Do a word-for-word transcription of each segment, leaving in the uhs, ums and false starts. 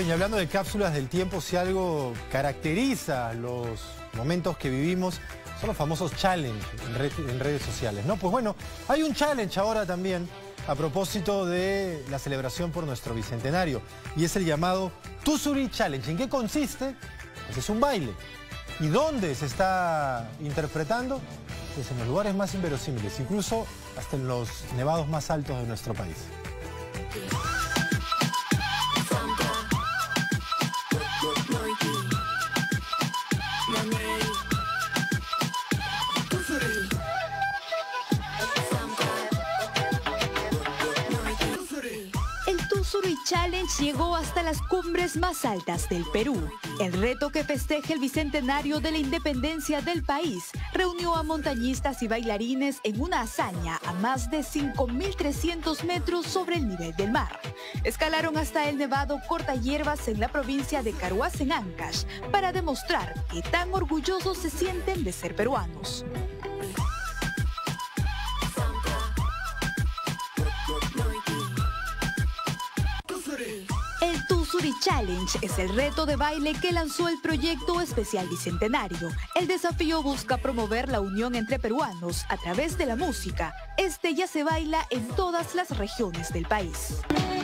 Bien, y hablando de cápsulas del tiempo, si algo caracteriza los momentos que vivimos, son los famosos challenge en, red, en redes sociales, ¿no? Pues bueno, hay un challenge ahora también a propósito de la celebración por nuestro bicentenario, y es el llamado Tusuri Challenge. ¿En qué consiste? Pues es un baile. ¿Y dónde se está interpretando? Pues en los lugares más inverosímiles, incluso hasta en los nevados más altos de nuestro país. Tusuri Challenge llegó hasta las cumbres más altas del Perú. El reto, que festeja el bicentenario de la independencia del país, reunió a montañistas y bailarines en una hazaña a más de cinco mil trescientos metros sobre el nivel del mar. Escalaron hasta el nevado Cortahierbas en la provincia de Carhuaz, en Ancash, para demostrar qué tan orgullosos se sienten de ser peruanos. El Tusuri Challenge es el reto de baile que lanzó el proyecto Especial Bicentenario. El desafío busca promover la unión entre peruanos a través de la música. Este ya se baila en todas las regiones del país.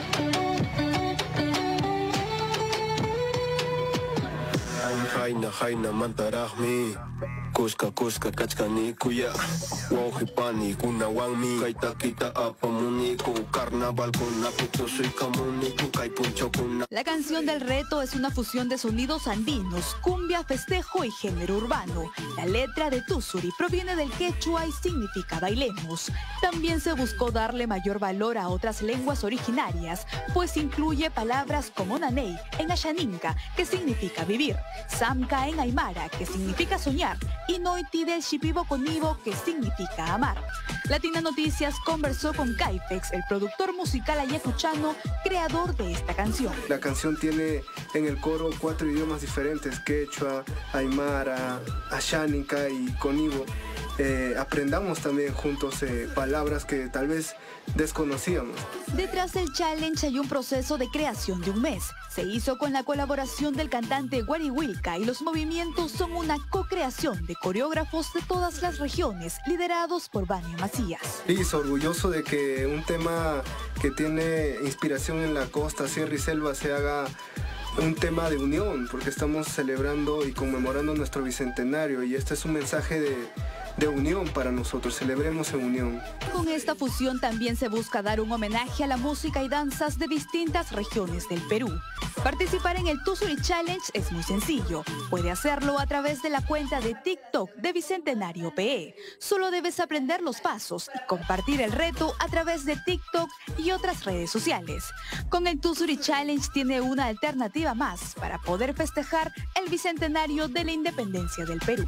Haina, haina, mantarahmi. Kuska, kuska, kachkani, kuya. Wauhipani, kuna wangmi. Kaita, kita, apamuni, ku carnaval, kuna puto, soy kamuni, ku kaipuncho, kuna. La canción del reto es una fusión de sonidos andinos, cumbia, festejo y género urbano. La letra de Tusuri proviene del quechua y significa bailemos. También se buscó darle mayor valor a otras lenguas originarias, pues incluye palabras como naney en Ashaninka, que significa vivir, samka en aymara, que significa soñar, y noiti del shipibo conibo, que significa amar. Latina Noticias conversó con Caifex, el productor musical ayacuchano, creador de esta canción. La canción tiene en el coro cuatro idiomas diferentes: quechua, aymara, ashánica y conibo. Eh, aprendamos también juntos eh, palabras que tal vez desconocíamos. Detrás del challenge hay un proceso de creación de un mes. Se hizo con la colaboración del cantante Wari Wilka, y los movimientos son una co-creación de coreógrafos de todas las regiones, liderados por Vania Macías. Y soy orgulloso de que un tema que tiene inspiración en la costa, sierra y selva se haga un tema de unión, porque estamos celebrando y conmemorando nuestro bicentenario, y este es un mensaje de de unión para nosotros. Celebremos en unión. Con esta fusión también se busca dar un homenaje a la música y danzas de distintas regiones del Perú. Participar en el Tusuri Challenge es muy sencillo. Puede hacerlo a través de la cuenta de TikTok de Bicentenario P E. Solo debes aprender los pasos y compartir el reto a través de TikTok y otras redes sociales. Con el Tusuri Challenge tiene una alternativa más para poder festejar el bicentenario de la independencia del Perú.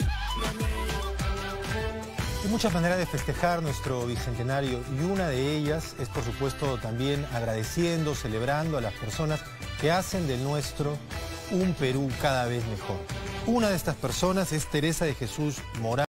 Hay muchas maneras de festejar nuestro bicentenario, y una de ellas es, por supuesto, también agradeciendo, celebrando a las personas que hacen del nuestro un Perú cada vez mejor. Una de estas personas es Teresa de Jesús Morán.